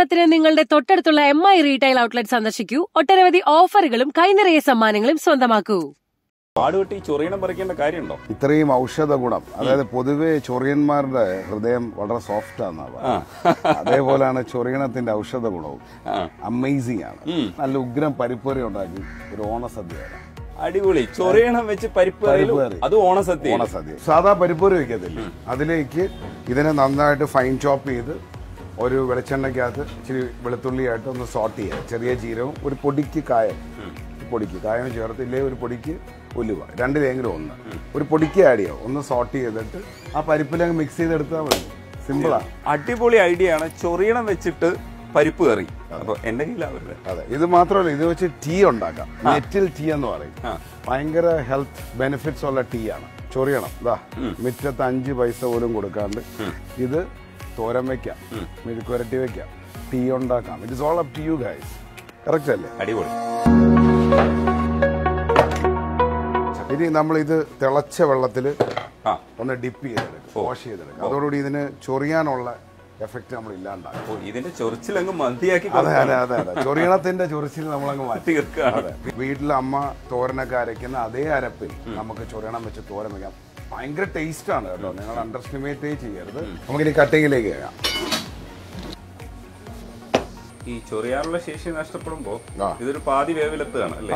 ഓണത്തിന് നിങ്ങളുടെ തൊട്ടടുത്തുള്ള MI റീറ്റെയിൽ ഔട്ട്ലെറ്റ് സന്ദർശിക്കൂ. ഒട്ടനവധി ഓഫറുകളും കൈനിറയ സമ്മാനങ്ങളും സ്വന്തമാക്കൂ. ആടുകുട്ടി ചൊറിയണം പറിക്കേണ്ട കാര്യമുണ്ടോ? ഇത്രയും ഔഷധ ഗുണം, അതായത് പൊതുവെ ചൊറിയന്മാരുടെ ഹൃദയം വളരെ സോഫ്റ്റ് ആണെന്നാണ്. അതേപോലെയാണ് ചൊറിയണത്തിന്റെ ഔഷധ ഗുണവും. അമേസിംഗ് ആണ്. നല്ല ഉഗ്രം പരിപ്പറി ഉണ്ടാക്കി ഒരു ഓണസദ്യ. അടിപൊളി. ചൊറിയണം വെച്ച് പരിപ്പറി, അത് ഓണസദ്യ. ഓണസദ്യ സാധാ പരിപ്പറി വെക്കത്തില്ല, അതിലേക്ക് ഇതിനെ നന്നായിട്ട് ഫൈൻ ചോപ്പ് ചെയ്ത് ഒരു വെളിച്ചെണ്ണയ്ക്കകത്ത് ഇച്ചിരി വെളുത്തുള്ളിയായിട്ട് ഒന്ന് സോട്ട് ചെയ്യുക. ചെറിയ ജീരകവും ഒരു പൊടിക്ക് കായം ചേർത്തില്ലേ, ഒരു പൊടിക്ക് ഉലുവ, രണ്ടിലെങ്കിലും ഒന്ന്, ഒരു പൊടിക്ക് ആഡ് ചെയ്യുക. ഒന്ന് സോട്ട് ചെയ്തിട്ട് ആ പരിപ്പിലങ്ങ് മിക്സ് ചെയ്തെടുത്താൽ മതി. സിമ്പിളാണ്. അടിപൊളി ഐഡിയ ആണ്. ചൊറിയണം വെച്ചിട്ട് പരിപ്പ് കറി. അപ്പൊ എന്റെ കയ്യിലാവരുത്. അതെ, ഇത് മാത്രമല്ല, ഇത് വെച്ച് ടീ ഉണ്ടാക്കാം. നെറ്റിൽ ടീ എന്ന് പറയും. ഭയങ്കര ഹെൽത്ത് ബെനിഫിറ്റ്സ് ഉള്ള ടീ ആണ് ചൊറിയണം. ഇതാ മിറ്റത്ത് 5 പൈസ പോലും കൊടുക്കാണ്ട് ഇത് തോരൻ വെക്കാം, മെഴുക്കുരട്ടി വെക്കാം, ടീ ഉണ്ടാക്കാം. It is all up to you guys. Correct അല്ലേ? അടിപൊളി. ഇനി നമ്മൾ ഇത് തിളച്ച വെള്ളത്തിൽ ഒന്ന് ഡിപ്പ് ചെയ്തെടുക്കും, വാഷ് ചെയ്തെടുക്കും. അതോടുകൂടി ഇതിന് ചൊറിയാനുള്ള എഫക്ട് നമ്മൾ ഇല്ലാണ്ടാക്കും. ഇതിന്റെ ചൊറിച്ചിലങ്ങ് മതിയാക്കി. അതെ അതെ അതെ അതെ, ചൊറിയണത്തിന്റെ ചൊറിച്ചിൽ നമ്മളങ്ങ് മാറ്റി. അതെ, വീട്ടിൽ അമ്മ തോരനൊക്കെ അരയ്ക്കുന്ന അതേ അരപ്പിൽ നമുക്ക് ചൊറിയണം വെച്ച് തോരൻ വെക്കാം. ഭയങ്കര ടേസ്റ്റ് ആണ് കേട്ടോ, നിങ്ങൾ അണ്ടർ എസ്റ്റിമേറ്റ് ചെയ്യരുത്. നമുക്കിനി കട്ടിങ്ങിലേക്ക് ചെയ്യാം. ഈ ചൊറിയാനുള്ള ശേഷി നഷ്ടപ്പെടുമ്പോ ഇതൊരു പാതി വേവിലെത്തുകയാണ് അല്ലേ?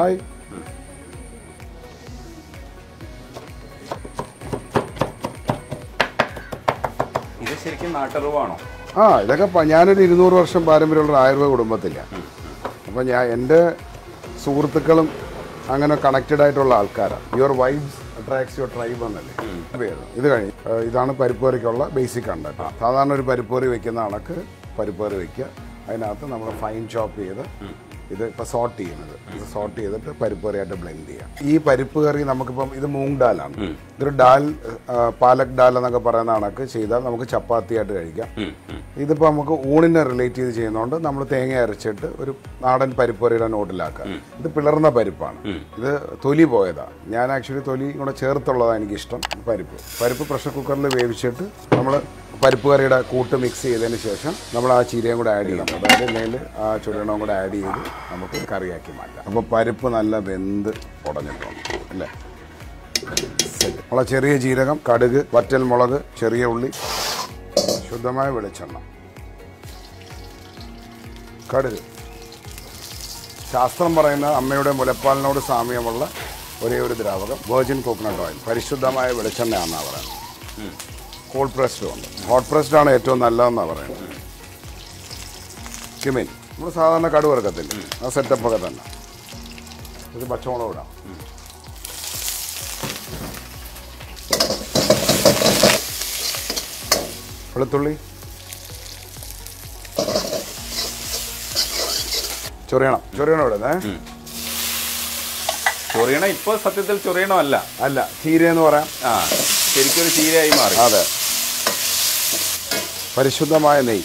ഇത് ശരിക്കും നാട്ടറിവാണോ? ഇതൊക്കെ ഞാനൊരു 200 വർഷം പാരമ്പര്യമുള്ള ആയുർവേദ കുടുംബത്തിലാണ്. അപ്പൊ എൻ്റെ സുഹൃത്തുക്കളും അങ്ങനെ കണക്റ്റഡ് ആയിട്ടുള്ള ആൾക്കാരാണ്. Your vibes attracts your tribe എന്നല്ലേ പേര്. ഇത് കഴിഞ്ഞ് ഇതാണ് പരിപ്പറിക്കുള്ള ബേസിക് കണ്ടന്റ്. സാധാരണ ഒരു പരിപ്പറി വെക്കുന്ന കണക്ക് പരിപ്പറി വെക്കുക. അതിനകത്ത് നമ്മൾ ഫൈൻ ചോപ്പ് ചെയ്ത് ഇത് ഇപ്പം സോട്ട് ചെയ്യുന്നത്, ഇത് സോട്ട് ചെയ്തിട്ട് പരിപ്പറിയായിട്ട് ബ്ലെൻഡ് ചെയ്യാം. ഈ പരിപ്പ് കറി നമുക്കിപ്പം ഇത് മൂങ് ഡാലാണ്. ഇതൊരു ഡാൽ, പാലക് ഡാൽ എന്നൊക്കെ പറയുന്ന കണക്ക് ചെയ്താൽ നമുക്ക് ചപ്പാത്തിയായിട്ട് കഴിക്കാം. ഇതിപ്പോൾ നമുക്ക് ഊണിനെ റിലേറ്റ് ചെയ്ത് ചെയ്യുന്നതുകൊണ്ട് നമ്മൾ തേങ്ങ അരച്ചിട്ട് ഒരു നാടൻ പരിപ്പറിയുടെ നോട്ടിലാക്കാം. ഇത് പിളർന്ന പരിപ്പാണ്, ഇത് തൊലി പോയതാണ്. ഞാൻ ആക്ച്വലി തൊലി കൂടെ ചേർത്തുള്ളതാണ് എനിക്കിഷ്ടം. പരിപ്പ് പ്രഷർ കുക്കറിൽ വേവിച്ചിട്ട് നമ്മൾ പരിപ്പ് കറിയുടെ കൂട്ട് മിക്സ് ചെയ്തതിന് ശേഷം നമ്മൾ ആ ചീരയും കൂടെ ആഡ് ചെയ്യണം. അതായത് മേൽ ആ ചുരുണവും കൂടെ ആഡ് ചെയ്ത് നമുക്ക് കറിയാക്കി മാറ്റാം. അപ്പോൾ പരിപ്പ് നല്ല വെന്ത് ഉടഞ്ഞിട്ടുണ്ട് അല്ലേ? നമ്മളെ ചെറിയ ജീരകം, കടുക്, വറ്റൽ മുളക്, ചെറിയ ഉള്ളി, ശുദ്ധമായ വെളിച്ചെണ്ണ, കടുക്. ശാസ്ത്രം പറയുന്ന അമ്മയുടെ മുലപ്പാലിനോട് സാമ്യമുള്ള ഒരേ ഒരു ദ്രാവകം വെർജിൻ കോക്കനട്ട് ഓയിൽ, പരിശുദ്ധമായ വെളിച്ചെണ്ണയാണെന്നാണ് പറയുന്നത്. കോൾഡ് പ്രസ്ഡും ഉണ്ട്, ഹോട്ട് പ്രസ്ഡ് ആണ് ഏറ്റവും നല്ലതെന്നാണ് പറയുന്നത്. കിമിൻ നമ്മൾ സാധാരണ കടുക് വറുക്കത്തില്ല, ആ സെറ്റപ്പൊക്കെ തന്നെ. ഇത് പച്ചമുളക് ഇടാം. വെളുത്തുള്ളി, ചൊറിയണം ഇടുന്നേ. ചൊറിയണം ഇപ്പൊ സത്യത്തിൽ ചൊറിയണമല്ല, അല്ല ചീരയെന്ന് പറയാം. ശരിക്കൊരു ചീരയായി മാറി. അതെ, പരിശുദ്ധമായ നെയ്യ്.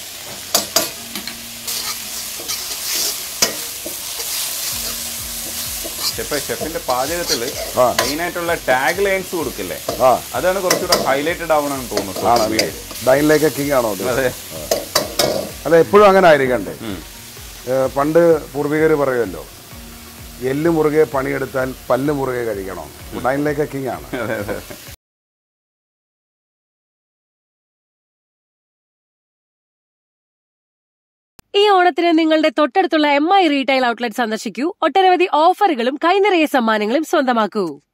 ഷെഫിന്റെ പാചകത്തില് മെയിൻ ആയിട്ടുള്ള ടാഗ് ലൈൻസ് കൊടുക്കില്ലേ, അതാണ് കുറച്ചുകൂടെ ഹൈലൈറ്റഡ് ആവണമെന്ന് തോന്നുന്നു. ഡൈനിലേക്ക് കിങ് ആണോ? അല്ല, എപ്പോഴും അങ്ങനെ ആയിരിക്കണ്ടേ. പണ്ട് പൂർവികർ പറയുമല്ലോ, എല്ല് മുറുകെ പണിയെടുത്താൽ പല്ല് മുറുകെ കഴിക്കണം. ഡൈനിലേക്ക് കിങ് ആണ്. ഈ ഓണത്തിന് നിങ്ങളുടെ തൊട്ടടുത്തുള്ള MI റീറ്റെയിൽ ഔട്ട്ലെറ്റ് സന്ദർശിക്കൂ. ഒട്ടനവധി ഓഫറുകളും കൈനിറയ സമ്മാനങ്ങളും സ്വന്തമാക്കൂ.